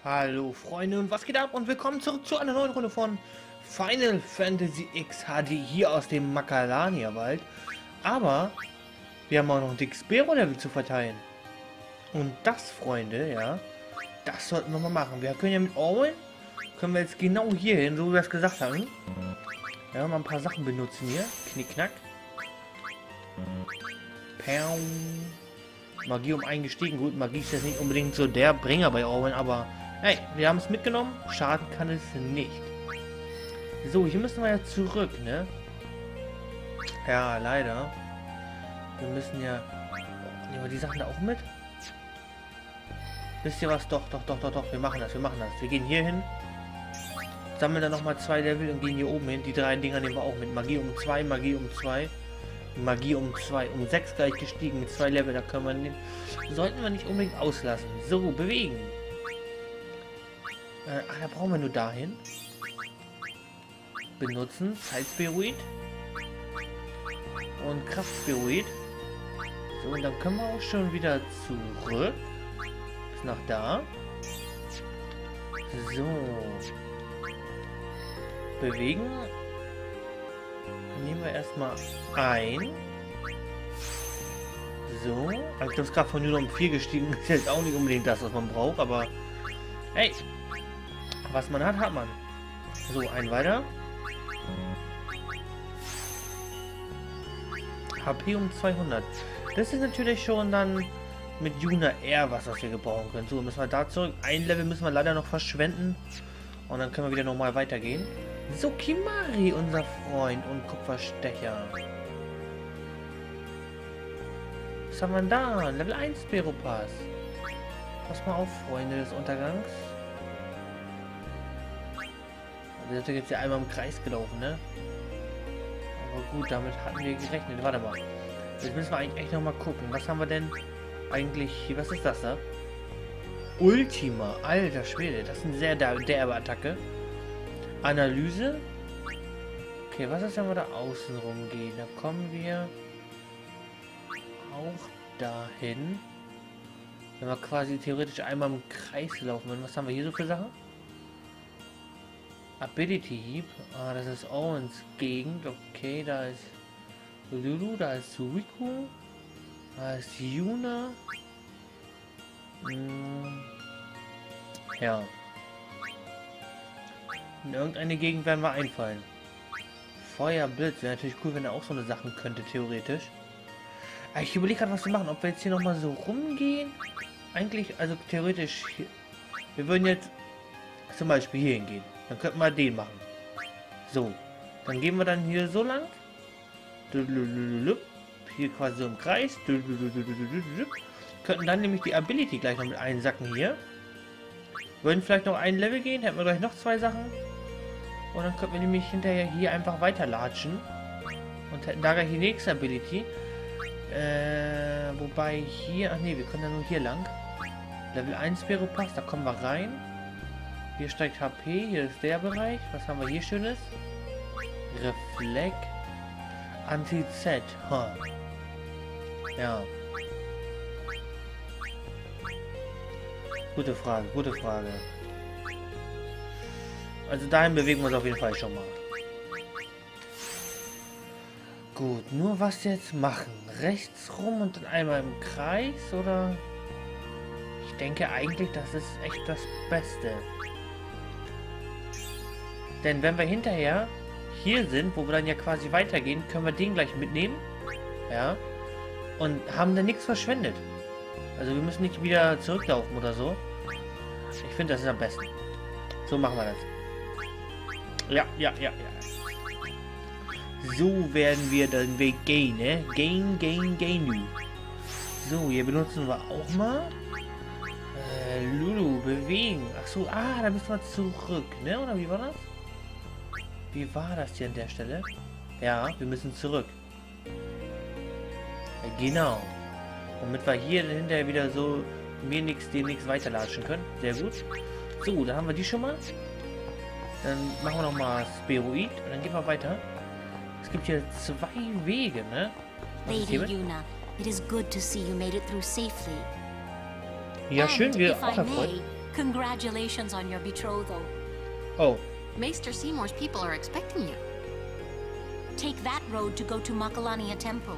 Hallo Freunde und was geht ab und willkommen zurück zu einer neuen Runde von Final Fantasy X HD hier aus dem Macalania-Wald. Aber wir haben auch noch ein dickes Bero-Level zu verteilen. Und das, Freunde, ja, das sollten wir mal machen. Wir können ja mit Owen, können wir jetzt genau hier hin, so wie wir es gesagt haben. Ja, mal ein paar Sachen benutzen hier. Knickknack. Pow. Magie eingestiegen. Gut, Magie ist jetzt nicht unbedingt so der Bringer bei Owen, aber hey, wir haben es mitgenommen. Schaden kann es nicht. So, hier müssen wir ja zurück, ne? Ja, leider. Wir müssen ja... Nehmen wir die Sachen da auch mit? Wisst ihr was? Doch. Wir machen das. Wir gehen hier hin. Sammeln dann nochmal 2 Level und gehen hier oben hin. Die 3 Dinger nehmen wir auch mit. Magie um 2, Magie um 2. Magie um 2. Um 6 gleich gestiegen mit 2 Level. Da können wir nicht... Sollten wir nicht unbedingt auslassen. So, bewegen. Da brauchen wir nur dahin. Benutzen. Zeitspiroid. Und Kraftspiroid. So, und dann können wir auch schon wieder zurück. Bis nach da. So. Bewegen. Nehmen wir erstmal ein. So. Angriffskraft von nur um 4 gestiegen. Ist jetzt auch nicht unbedingt das, was man braucht, aber hey. Was man hat, hat man. So, ein weiter. HP um 200. Das ist natürlich schon dann mit Yuna R was wir gebrauchen können. So, müssen wir da zurück. Ein Level müssen wir leider noch verschwenden. Und dann können wir wieder nochmal weitergehen. So, Kimahri, unser Freund und Kupferstecher. Was haben wir denn da? Level 1 Beropass. Pass mal auf, Freunde des Untergangs. Wir sind jetzt ja einmal im Kreis gelaufen, ne? Aber gut, damit hatten wir gerechnet. Warte mal. Jetzt müssen wir eigentlich echt nochmal gucken. Was haben wir denn eigentlich... Was ist das da? Ultima. Alter Schwede. Das ist eine sehr derbe Attacke. Analyse. Okay, was ist, wenn wir da außen rumgehen? Da kommen wir auch dahin. Wenn wir quasi theoretisch einmal im Kreis laufen würden. Was haben wir hier so für Sachen? Ability Heap. Ah, das ist Owens Gegend. Okay, da ist Lulu, da ist Riku. Da ist Yuna. Ja. In irgendeine Gegend werden wir einfallen. Feuer, Blitz. Wäre natürlich cool, wenn er auch so eine Sachen könnte, theoretisch. Aber ich überlege gerade, was wir machen. Ob wir jetzt hier nochmal so rumgehen. Eigentlich, also theoretisch. Hier, wir würden jetzt zum Beispiel hier hingehen. Dann könnten wir den machen. So. Dann gehen wir dann hier so lang. Hier quasi so im Kreis. Könnten dann nämlich die Ability gleich noch mit einsacken hier. Würden vielleicht noch ein Level gehen. Hätten wir gleich noch 2 Sachen. Und dann könnten wir nämlich hinterher hier einfach weiterlatschen. Und hätten da gleich die nächste Ability. Wobei hier... Ach nee, wir können ja nur hier lang. Level 1 Beropass, da kommen wir rein. Hier steigt HP, hier ist der Bereich. Was haben wir hier Schönes? Reflekt. Anti-Z. Huh. Ja. Gute Frage, gute Frage. Also dahin bewegen wir uns auf jeden Fall schon mal. Gut, nur was jetzt machen? Rechts rum und dann einmal im Kreis, oder? Ich denke eigentlich, das ist echt das Beste. Denn wenn wir hinterher hier sind, wo wir dann ja quasi weitergehen, können wir den gleich mitnehmen. Ja. Und haben dann nichts verschwendet. Also wir müssen nicht wieder zurücklaufen oder so. Ich finde, das ist am besten. So machen wir das. Ja. So werden wir den Weg gehen, ne? Gehen. So, hier benutzen wir auch mal. Lulu, bewegen. Achso, da müssen wir zurück, ne? Oder wie war das? Wie war das hier an der Stelle? Ja, wir müssen zurück. Ja, genau. Damit wir hier hinterher wieder so dem nichts weiterlatschen können. Sehr gut. So, da haben wir die schon mal. Dann machen wir nochmal Spiroid und dann gehen wir weiter. Es gibt hier 2 Wege, ne? Lady Yuna, it is good to see you made it through safely. Ja, schön, wir if auch I erfreut. may, Congratulations on your betrothal. Oh. Maester Seymour's people are expecting you. Take that road to go to Makalania Temple.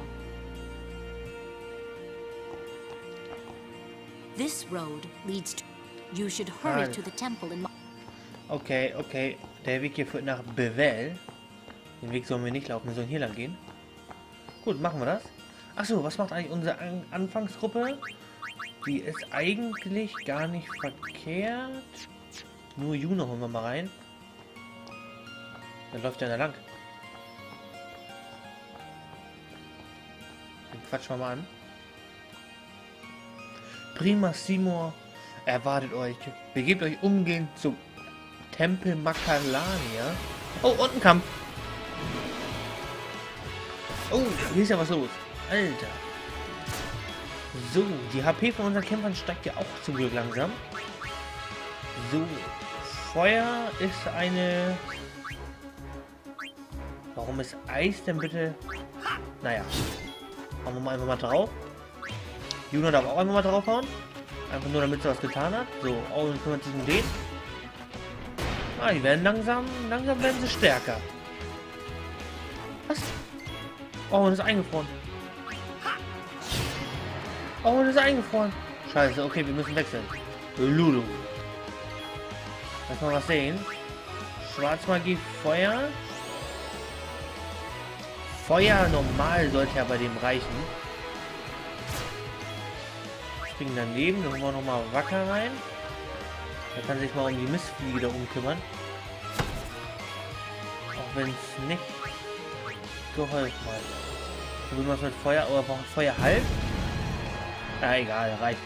This road leads to... You should hurry to the temple in... Okay, okay. Der Weg hier führt nach Bevel. Den Weg sollen wir nicht laufen, wir sollen hier lang gehen. Gut, machen wir das. Achso, was macht eigentlich unsere Anfangsgruppe? Die ist eigentlich gar nicht verkehrt. Nur Juno holen wir mal rein. Dann läuft der da lang. Den quatschen wir mal an. Prima Seymour erwartet euch. Begebt euch umgehend zum Tempel Makalania. Oh, und ein Kampf. Oh, hier ist ja was los. Alter. So, die HP von unseren Kämpfern steigt ja auch zum Glück langsam. So, Feuer ist eine... Warum ist Eis denn bitte? Naja. Hauen wir mal einfach mal drauf. Juno darf auch einfach mal draufhauen. Einfach nur damit sie was getan hat. So, Owen kümmert sich um den. Ah, die werden langsam werden sie stärker. Was? Owen ist eingefroren. Owen ist eingefroren. Scheiße, okay, wir müssen wechseln. Lulu. Lass mal was sehen. Schwarzmagie, Feuer. Feuer normal sollte ja bei dem reichen. Springen daneben, dann holen wir nochmal Wacker rein. Der kann sich mal um die Mistfliege da oben kümmern. Auch wenn es nicht geholfen hat. Probieren wir es mit Feuer, aber braucht Feuer halb? Ja, egal, reicht.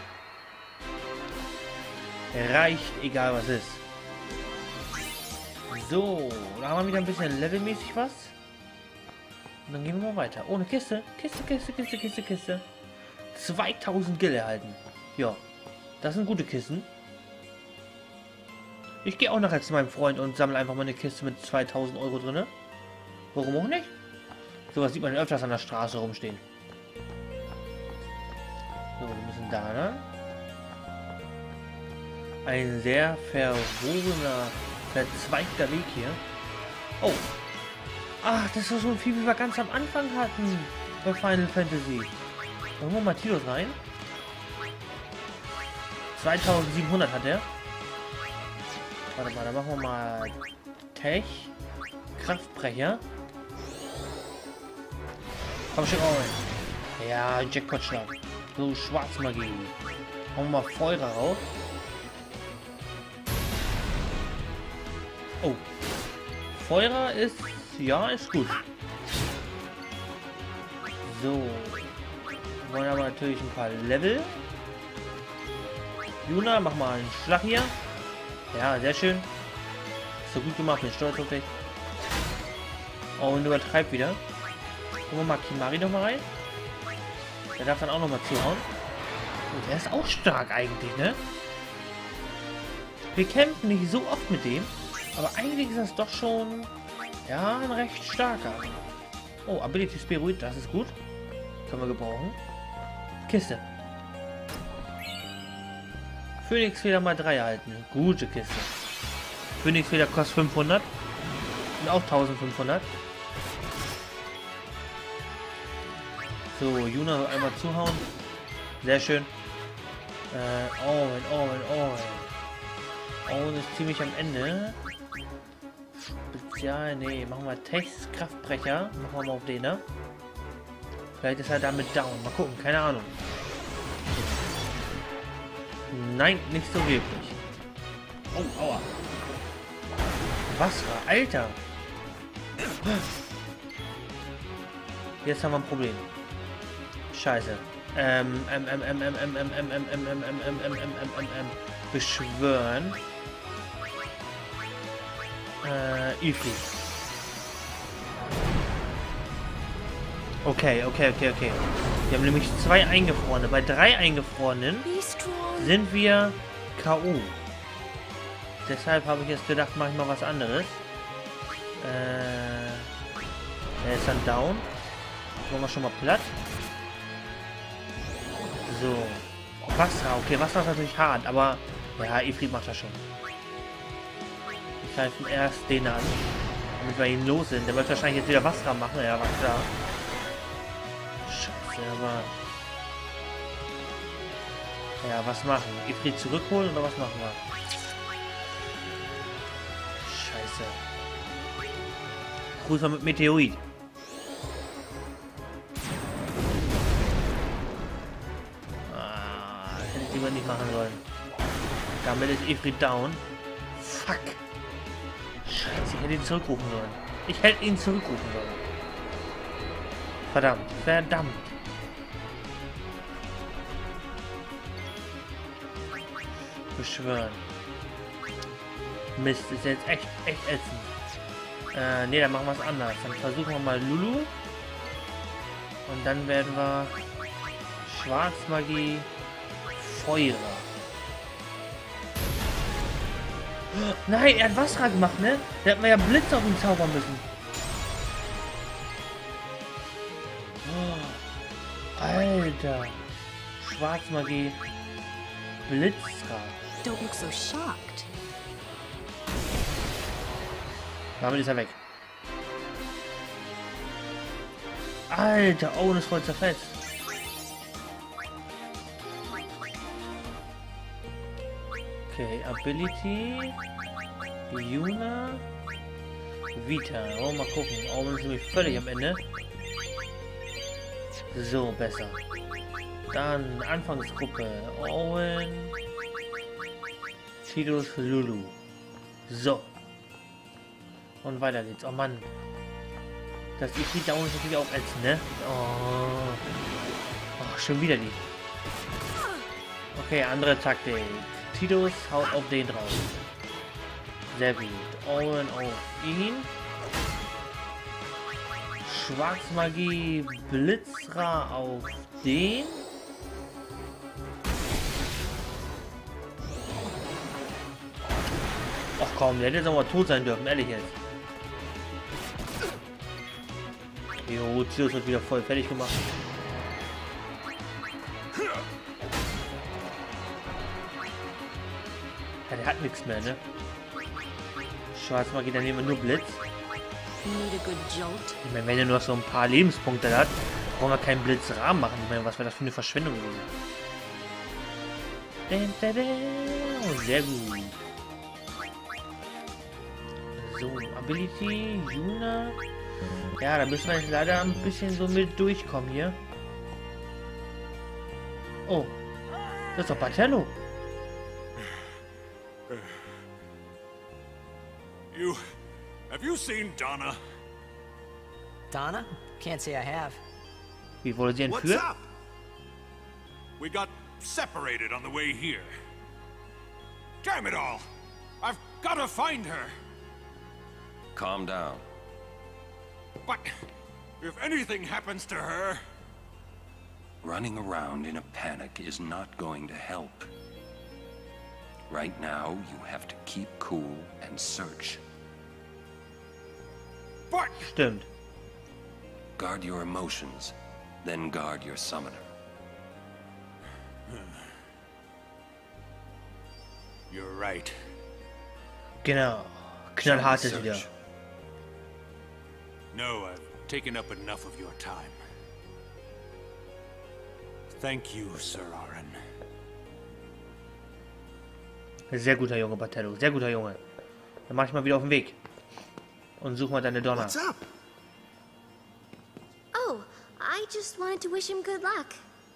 Reicht, egal was ist. So, da haben wir wieder ein bisschen levelmäßig was. Und dann gehen wir mal weiter. Oh, eine Kiste. Kiste. 2000 Gil erhalten. Ja, das sind gute Kisten. Ich gehe auch nachher zu meinem Freund und sammle einfach mal eine Kiste mit 2000 Euro drin. Warum auch nicht? Sowas sieht man öfters an der Straße rumstehen. So, wir müssen da, ne? Ein sehr verwogener, verzweigter Weg hier. Oh. Ach, das ist so ein Vieh, wie wir ganz am Anfang hatten bei Final Fantasy. Holen wir mal Tidus rein. 2700 hat er. Warte mal, dann machen wir mal Tech. Kraftbrecher. Komm schon rein. Ja, Jackpot-Schlag. So, Schwarzmagie. Hauen wir mal Feuer raus. Oh. Feuer ist... Ja, ist gut. So. Wir wollen aber natürlich ein paar Level. Juna, mach mal einen Schlag hier. Ja, sehr schön. So gut gemacht, bin stolz auf dich. Oh, und übertreibt wieder. Gucken wir mal Kimari noch mal rein. Der darf dann auch noch mal zuhauen. Oh, der ist auch stark eigentlich, ne? Wir kämpfen nicht so oft mit dem. Aber eigentlich ist das doch schon... Ja, ein recht starker. Oh, Ability Spirit, das ist gut. Können wir gebrauchen. Kiste. Phönixfeder mal 3 erhalten. Gute Kiste. Phönixfeder kostet 500. Und auch 1500. So, Juna soll einmal zuhauen. Sehr schön. Owen ist ziemlich am Ende. Spezial, nee, machen wir Techs Kraftbrecher. Machen wir mal auf den, ne? Vielleicht ist er damit down. Mal gucken, keine Ahnung. Nein, nicht so wirklich. Oh, aua. Was war? Alter. Jetzt haben wir ein Problem. Scheiße. Beschwören. Ifri. Okay. Wir haben nämlich 2 Eingefrorene. Bei 3 Eingefrorenen sind wir K.O. Deshalb habe ich jetzt gedacht, mache ich mal was anderes. Er ist dann down. Machen wir schon mal platt. So. Wasser. Okay, Wasser ist natürlich hart, aber Ja, Ifrit macht das schon. Wir greifen erst den an, damit wir ihn los sind. Der wird wahrscheinlich jetzt wieder was dran machen. Ja, war klar. Scheiße, aber... Ja, was machen? Ifrit zurückholen oder was machen wir? Scheiße. Grüß mal mit Meteoid. Hätte ich lieber nicht machen sollen. Damit ist Ifrit down. Fuck. Scheiße, ich hätte ihn zurückrufen sollen. Ich hätte ihn zurückrufen sollen. Verdammt. Verdammt. Beschwören. Mist, ist jetzt echt ätzend. Ne, dann machen wir es anders. Dann versuchen wir mal Lulu. Und dann werden wir Schwarzmagie Feuer. Nein, er hat Wasser gemacht, ne? Der hat mir ja Blitz auf ihn zaubern müssen. Oh, Alter. Schwarzmagie Blitzrad. Don't look so shocked. Damit ist er weg. Alter, Owen ist voll zerfetzt. Okay, Ability. Yuna. Vita. Oh, mal gucken. Owen ist nämlich völlig am Ende. So, besser. Dann Anfangsgruppe. Owen. Tidus, Lulu. So. Und weiter geht's. Oh Mann. Das Ifrit da unten ist natürlich auch ätzend, ne? Oh. Oh, schon wieder die. Okay, andere Taktik. Tidus haut auf den drauf. Sehr gut. Owen auf ihn. Schwarzmagie Blitzra auf den. Ach komm, der hätte jetzt auch mal tot sein dürfen, ehrlich jetzt. Jo, Tidus wird wieder voll fertig gemacht. Ja, der hat nichts mehr, ne? Schwarzmagie, dann nehmen wir nur Blitz. Ich meine, wenn er nur so ein paar Lebenspunkte hat, brauchen wir keinen Blitzrahmen machen. Ich meine, was wäre das für eine Verschwendung gewesen? Oh, sehr gut. So, Ability, Yuna. Ja, da müssen wir jetzt leider ein bisschen so mit durchkommen hier. Oh, das ist doch Bartello. Have you seen Donna? Donna? Can't say I have. Wie wurde sie What's entführt? up? We got separated on the way here. Damn it all! I've got to find her. Calm down. But if anything happens to her... Running around in a panic is not going to help. Right now, you have to keep cool and search. But... Stimmt. Guard your emotions, then guard your summoner. You're right. Genau. Knallhart ist wieder. Search. No, I've taken up enough of your time. Thank you, Sir Aaron. Sehr guter Junge, Bartello. Sehr guter Junge. Dann mach ich mal wieder auf den Weg. Und such mal deine Donner. What's up? Oh, I just wanted to wish him good luck.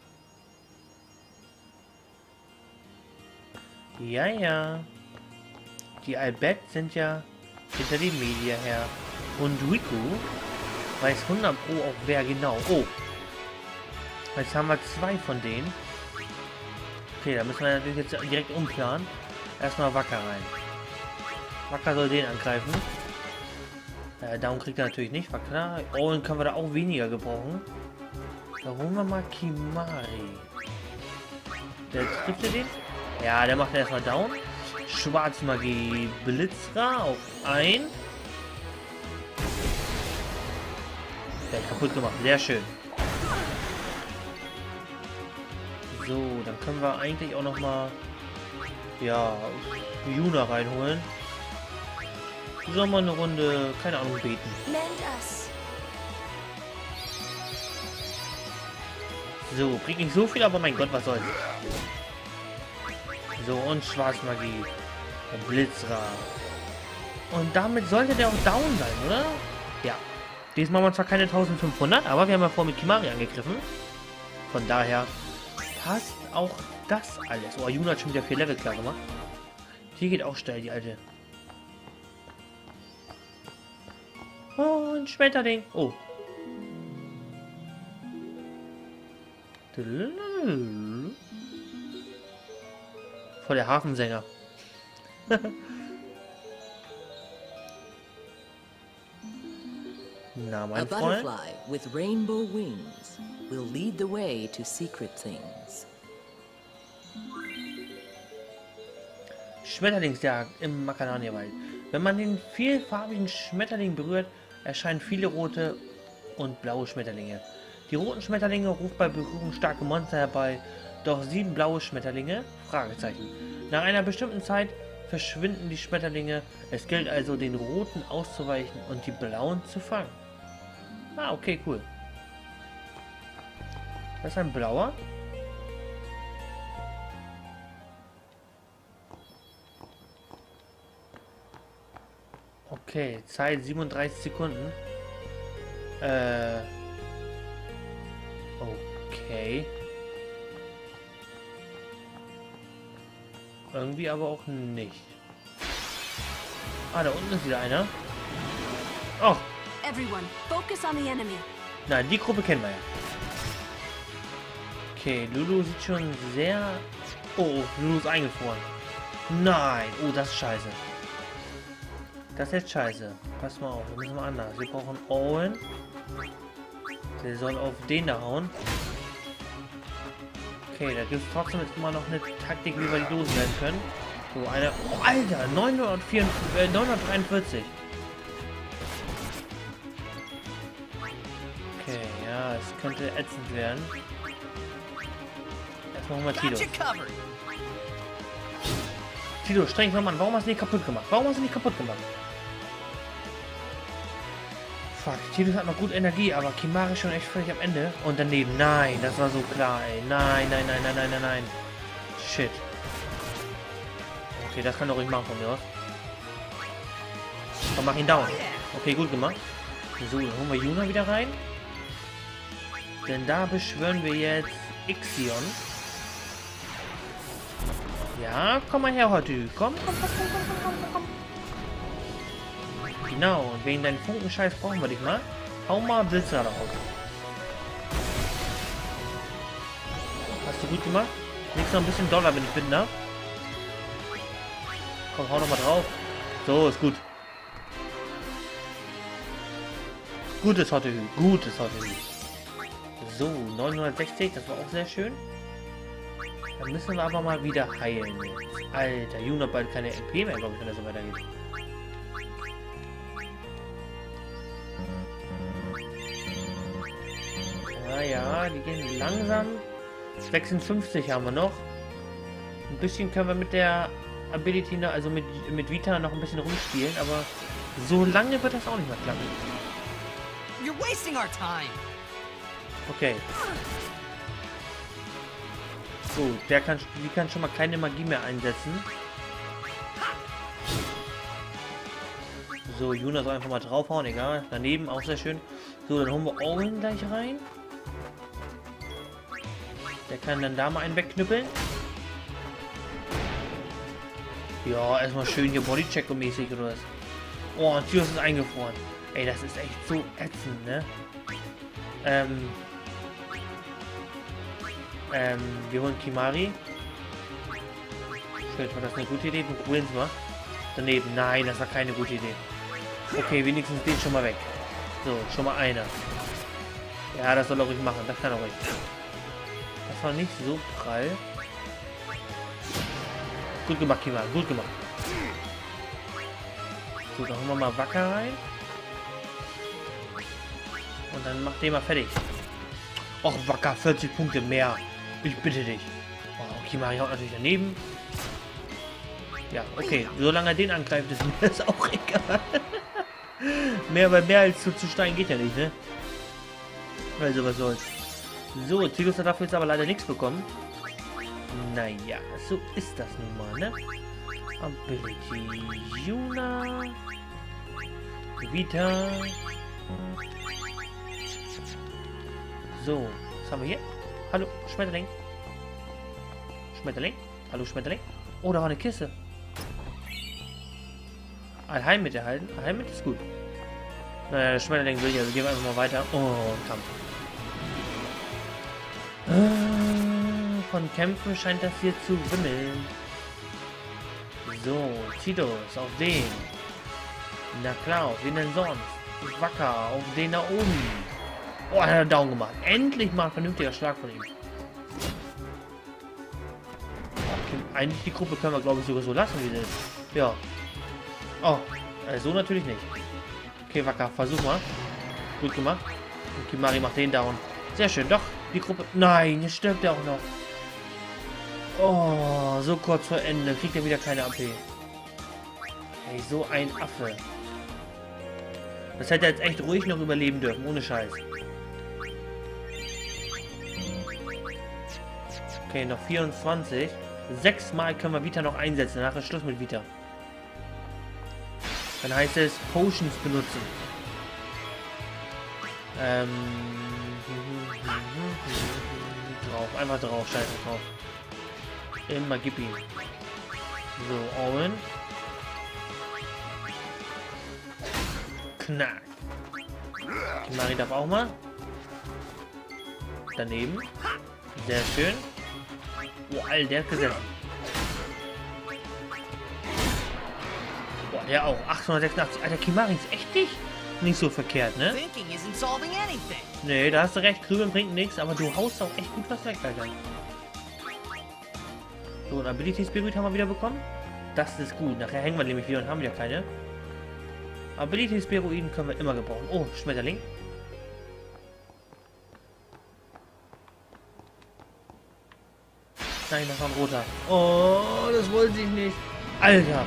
Ja, ja. Die Albert sind ja hinter die Media her. Und Riku weiß 100 Pro auch wer genau. Oh. Jetzt haben wir 2 von denen. Okay, da müssen wir natürlich jetzt direkt umplanen. Erstmal Wacker rein. Wacker soll den angreifen. Down kriegt er natürlich nicht, war klar. Oh, dann können wir da auch weniger gebrauchen. Da holen wir mal Kimari. Der trifft er den? Ja, der macht erstmal Down. Schwarzmagie Blitzra auf 1. Der hat kaputt gemacht, sehr schön. So, dann können wir eigentlich auch noch mal Ja, Yuna reinholen. Sollen wir eine Runde, keine Ahnung, beten. Mend us. So, bringt nicht so viel, aber mein Gott, was soll's. So, und Schwarzmagie. Und Blitzra. Und damit sollte der auch down sein, oder? Ja. Diesmal haben wir zwar keine 1500, aber wir haben ja vorher mit Kimahri angegriffen. Von daher passt auch das alles. Oh, Yuna hat schon wieder 4 Level klar gemacht. Die geht auch steil, die alte. Oh, ein Schmetterling. Oh. Voll der Hafensänger. Na, mein A Freund. butterfly with rainbow wings will lead the way to secret things. Schmetterlingsjagd im Macadamia-Wald. Wenn man den vielfarbigen Schmetterling berührt, erscheinen viele rote und blaue Schmetterlinge. Die roten Schmetterlinge rufen bei Berührung starke Monster herbei, doch 7 blaue Schmetterlinge? Fragezeichen. Nach einer bestimmten Zeit verschwinden die Schmetterlinge. Es gilt also, den roten auszuweichen und die blauen zu fangen. Ah, okay, cool. Das ist ein blauer. Okay, Zeit 37 Sekunden. Okay. Irgendwie aber auch nicht. Ah, da unten ist wieder einer. Oh, Everyone, focus on the enemy. nein, die Gruppe kennen wir ja. Okay, Lulu sieht schon sehr... Oh, Lulu ist eingefroren. Nein, oh, das ist scheiße. Das ist jetzt scheiße. Pass mal auf, wir müssen mal anders. Wir brauchen Owen. Der soll auf den da hauen. Okay, da gibt es trotzdem jetzt immer noch eine Taktik, wie wir die loswerden können. So, eine... Oh, Alter! 943. Okay, ja, es könnte ätzend werden. Erstmal holen wir Tito. Tito, streng dich mal an. Warum hast du nicht kaputt gemacht? Warum hast du nicht kaputt gemacht? Fuck, Tito hat noch gut Energie, aber Kimahri ist schon echt völlig am Ende. Und daneben, nein, das war so klar, ey. Nein, nein, nein, nein, nein, nein, nein. Shit. Okay, das kann doch ruhig machen von mir aus. Komm, mach ihn down. Okay, gut gemacht. So, dann holen wir Yuna wieder rein. Denn da beschwören wir jetzt Ixion. Ja, komm mal her, Hotty. Komm, komm, komm, komm, komm, komm, komm. Genau, und wegen deinen Funkenscheiß brauchen wir dich mal. Hau mal Blitzer drauf. Hast du gut gemacht? Nächstes noch ein bisschen doller, wenn ich bitten darf. Komm, hau noch mal drauf. So, ist gut. Gutes Hotty, gutes Hotty. So, 960, das war auch sehr schön. Dann müssen wir aber mal wieder heilen jetzt. Alter, Yuna hat bald keine LP mehr, glaube ich, wenn das so weitergeht. Ja, die gehen langsam. 56 haben wir noch. Ein bisschen können wir mit der Ability, also mit Vita noch ein bisschen rumspielen, aber so lange wird das auch nicht mehr klappen. You're wasting our time. Okay. Gut, die kann schon mal keine Magie mehr einsetzen. So, Yuna soll einfach mal draufhauen, egal. Daneben, auch sehr schön. So, dann holen wir Owen gleich rein. Der kann dann da mal einen wegknüppeln. Ja, erstmal schön hier Bodycheck-mäßig oder was. Oh, und Tyros ist eingefroren. Ey, das ist echt so ätzend, ne? Wir holen Kimahri. Vielleicht war das eine gute Idee. Wir probieren es mal. Daneben. Nein, das war keine gute Idee. Okay, wenigstens den schon mal weg. So, schon mal einer. Ja, das soll er ruhig machen. Das kann er ruhig. Das war nicht so prall. Gut gemacht, Kimahri. Gut gemacht. So, dann holen wir mal Wacker rein. Und dann macht den mal fertig. Och, Wacker, 40 Punkte mehr. Ich bitte dich. Oh, Kimahri haut natürlich daneben. Ja, okay. Solange er den angreift, ist mir das auch egal. mehr als zu steigen geht ja nicht, ne? Also was soll's. So, Tidus hat dafür jetzt aber leider nichts bekommen. Naja, so ist das nun mal, ne? Ability Yuna. Vita. So, was haben wir hier? Hallo, Schmetterling. Schmetterling? Hallo, Schmetterling? Oh, da war eine Kiste. Ein Heilmittel erhalten. Ein Heilmittel ist gut. Naja, der Schmetterling will ja. Also gehen wir einfach mal weiter. Oh, Kampf. Von Kämpfen scheint das hier zu wimmeln. So, Tidus, auf den. Na klar, auf wen denn sonst? Wacker, auf den da oben. Oh, er hat einen Down gemacht. Endlich mal ein vernünftiger Schlag von ihm. Okay, eigentlich die Gruppe können wir, glaube ich, sogar so lassen, wie sie ist. Ja. Oh, so natürlich nicht. Okay, Wacker, versuch mal. Gut gemacht. Und Kimahri macht den down. Sehr schön, doch. Die Gruppe... Nein, jetzt stirbt er auch noch. Oh, so kurz vor Ende. Kriegt er wieder keine AP. Ey, so ein Affe. Das hätte er jetzt echt ruhig noch überleben dürfen, ohne Scheiß. Okay, noch 24. 6 Mal können wir Vita noch einsetzen. Danach ist Schluss mit Vita. Dann heißt es Potions benutzen. Drauf, einfach drauf, scheiße drauf. Immer gib ihm. So, Owen. Knack. Kimahri darf auch mal. Daneben. Sehr schön. Oh, Alter, der hat gesessen. Boah, der auch. 886. Alter, Kimahri ist echt nicht so verkehrt, ne? Nee, da hast du recht. Grübeln bringt nichts, aber du haust auch echt gut was weg, Alter. So, ein Ability Spirit haben wir wieder bekommen. Das ist gut. Nachher hängen wir nämlich wieder und haben wieder keine. Ability Spiroiden können wir immer gebrauchen. Oh, Schmetterling. Nein, das war ein roter. Oh, das wollte ich nicht. Alter.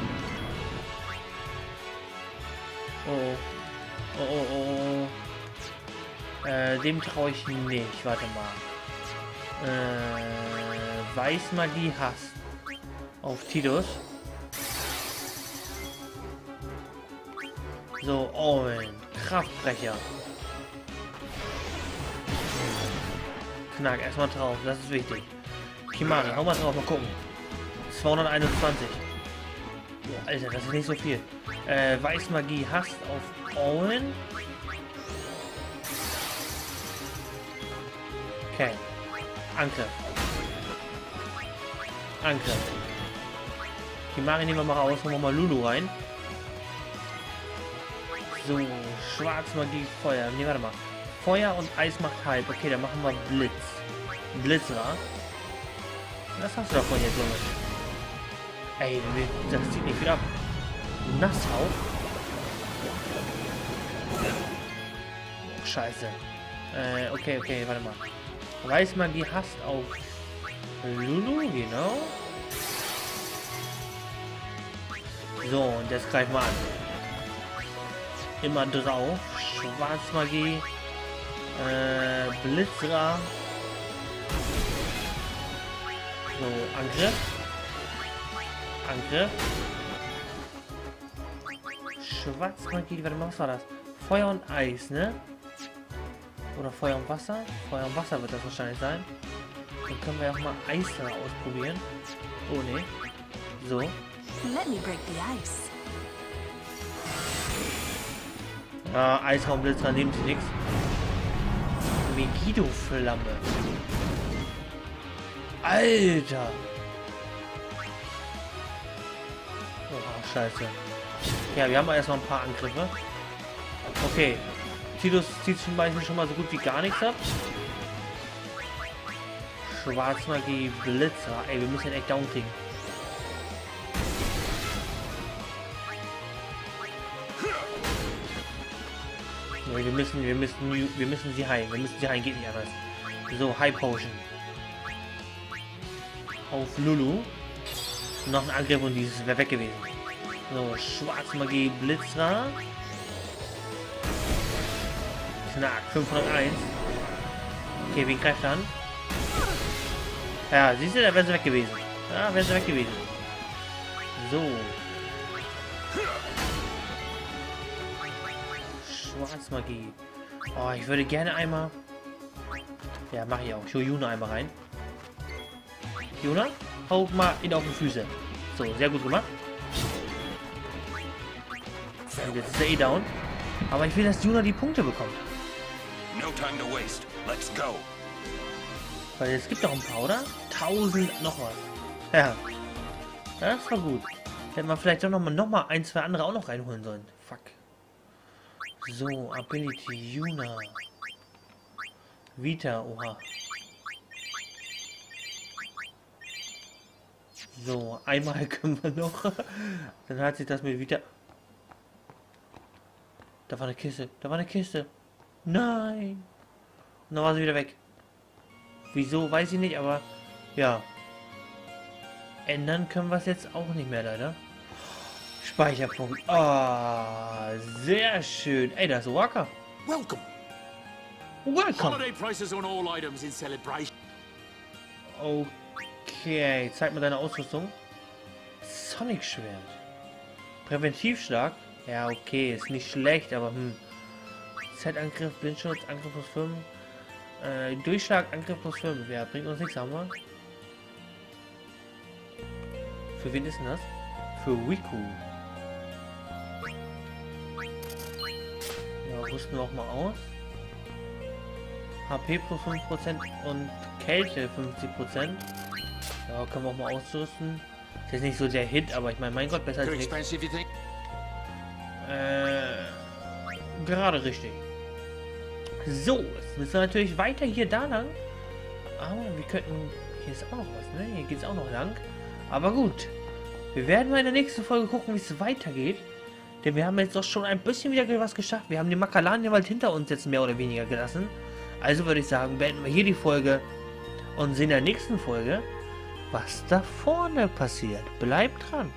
Oh. Oh. Dem traue ich nicht. Warte mal. Weißmagie Hass. Auf Tidus. So, Owen. Kraftbrecher. Knack, erstmal drauf. Das ist wichtig. Kimahri, hau mal drauf, mal gucken. 221. Oh, Alter, das ist nicht so viel. Weißmagie hasst auf Owen. Okay. Angriff. Kimahri nehmen wir mal raus, holen wir mal Lulu rein. So, Schwarzmagie, Feuer. Ne, warte mal. Feuer und Eis macht halb. Okay, dann machen wir Blitz. Blitzer. Was hast du davon jetzt, Junge? Ey, das zieht nicht viel ab. Nasshau. Oh, scheiße. Okay, warte mal. Weißmagie hasst auf Lulu, genau. So, und jetzt greifen wir an. Immer drauf. Schwarzmagie. Blitzer. So, Angriff. Schwarzmagie, warte mal, was war das? Feuer und Eis, ne? Oder Feuer und Wasser? Feuer und Wasser wird das wahrscheinlich sein. Dann können wir auch mal Eis da ausprobieren. Oh, ne. So. Let me break the ice. Ja, Eisraum, Blitzer, nehmt sie nichts. Megiddo-Flamme. Alter! Oh, scheiße. Ja, wir haben erstmal ein paar Angriffe. Okay. Tidus zieht zum Beispiel schon mal so gut wie gar nichts ab. Schwarzmagie, Blitzer. Ey, wir müssen ihn echt down kriegen. Nee, wir müssen sie heilen. Geht nicht anders. So, High Potion. Auf Lulu. Noch ein Angriff und dieses wäre weg gewesen. So, Schwarzmagie, Blitzra. Knack, 501. Okay, wen greift er an? Ja, siehst du, da wäre sie weg gewesen. Ja, wäre sie weg gewesen. So. Schwarzmagie. Oh, ich würde gerne einmal... Ja, mache ich auch. Ich hole Yuna einmal rein. Yuna, hau mal ihn auf die Füße. So, sehr gut gemacht. Und jetzt ist er eh down. Aber ich will, dass Yuna die Punkte bekommt. No time to waste. Let's go. Weil es gibt doch ein paar, oder? 1000 noch was. Ja. Das war gut. Hätte man vielleicht doch noch mal ein, zwei andere auch noch reinholen sollen. Fuck. So, Ability, Yuna. Vita, oha. So, einmal können wir noch. Dann hat sich das mit Vita... Da war eine Kiste. Da war eine Kiste. Nein. Und dann war sie wieder weg. Wieso, weiß ich nicht, aber... Ja. Ändern können wir es jetzt auch nicht mehr, leider. Speicherpunkt. Ah, sehr schön. Ey, da ist Waka. Welcome. Welcome. Holiday prices on all items in celebration. Okay, zeig mir deine Ausrüstung. Sonic-Schwert. Präventivschlag. Ja, okay, ist nicht schlecht, aber Zeitangriff, Blindschutz, Angriff plus 5. Durchschlag, Angriff plus 5. Ja, bringt uns nichts, haben wir. Für wen ist denn das? Für Riku. Ja, rüsten wir auch mal aus. HP plus 5% und Kälte 50%. Ja, können wir auch mal ausrüsten. Ist jetzt nicht so der Hit, aber ich meine, mein Gott, besser als nichts. Gerade richtig. So, jetzt müssen wir natürlich weiter hier da lang. Aber wir könnten... Hier ist auch noch was, ne? Hier geht es auch noch lang. Aber gut. Wir werden mal in der nächsten Folge gucken, wie es weitergeht. Denn wir haben jetzt doch schon ein bisschen wieder was geschafft. Wir haben den Makalanienwald hinter uns jetzt mehr oder weniger gelassen. Also würde ich sagen, beenden wir hier die Folge. Und sehen in der nächsten Folge, was da vorne passiert. Bleibt dran.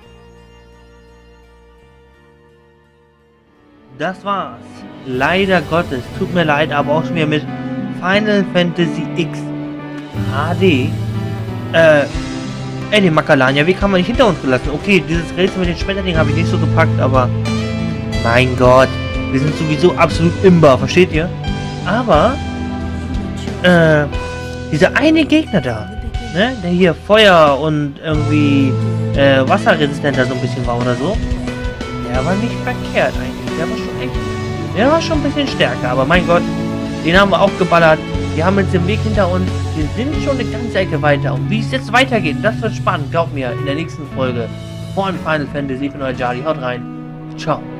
Das war's. Leider Gottes. Tut mir leid, aber auch schon wieder mit Final Fantasy X HD. Den Makalania, wie kann man nicht hinter uns gelassen? Okay, dieses Rätsel mit den Schmetterlingen habe ich nicht so gepackt, aber mein Gott, wir sind sowieso absolut imbar, versteht ihr? Aber, dieser eine Gegner da, ne, der hier Feuer und irgendwie wasserresistenter so ein bisschen war oder so, der war nicht verkehrt eigentlich. Der war schon ein bisschen stärker, aber mein Gott, den haben wir auch geballert. Wir haben jetzt den Weg hinter uns. Wir sind schon eine ganze Ecke weiter. Und wie es jetzt weitergeht, das wird spannend. Glaubt mir, in der nächsten Folge von Final Fantasy von euer Jali. Haut rein. Ciao.